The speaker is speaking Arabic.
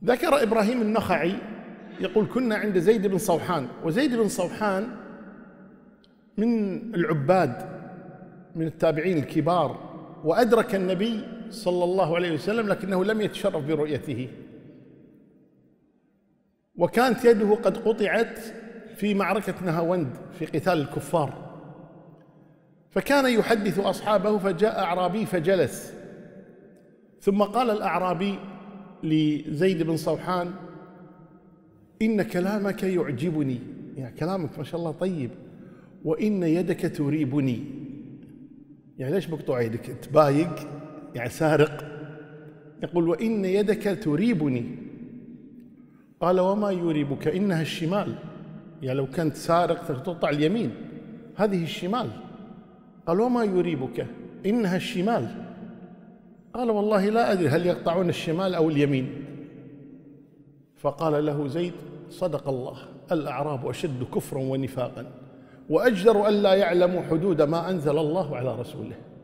ذكر إبراهيم النخعي يقول: كنا عند زيد بن صوحان، وزيد بن صوحان من العباد من التابعين الكبار، وأدرك النبي صلى الله عليه وسلم لكنه لم يتشرف برؤيته، وكانت يده قد قطعت في معركة نهاوند في قتال الكفار، فكان يحدث أصحابه، فجاء أعرابي فجلس، ثم قال الأعرابي لزيد بن صوحان: إن كلامك يعجبني، يعني كلامك ما شاء الله طيب، وإن يدك تريبني. يعني ليش مقطوع يدك؟ تبايق يعني سارق. يقول: وإن يدك تريبني. قال: وما يريبك؟ إنها الشمال. يعني لو كنت سارق تقطع اليمين، هذه الشمال. قال: وما يريبك؟ إنها الشمال. قال: والله لا أدري هل يقطعون الشمال أو اليمين. فقال له زيد: صدق الله، الأعراب أشد كفرا ونفاقا، وأجدر أن لا يعلموا حدود ما أنزل الله على رسوله.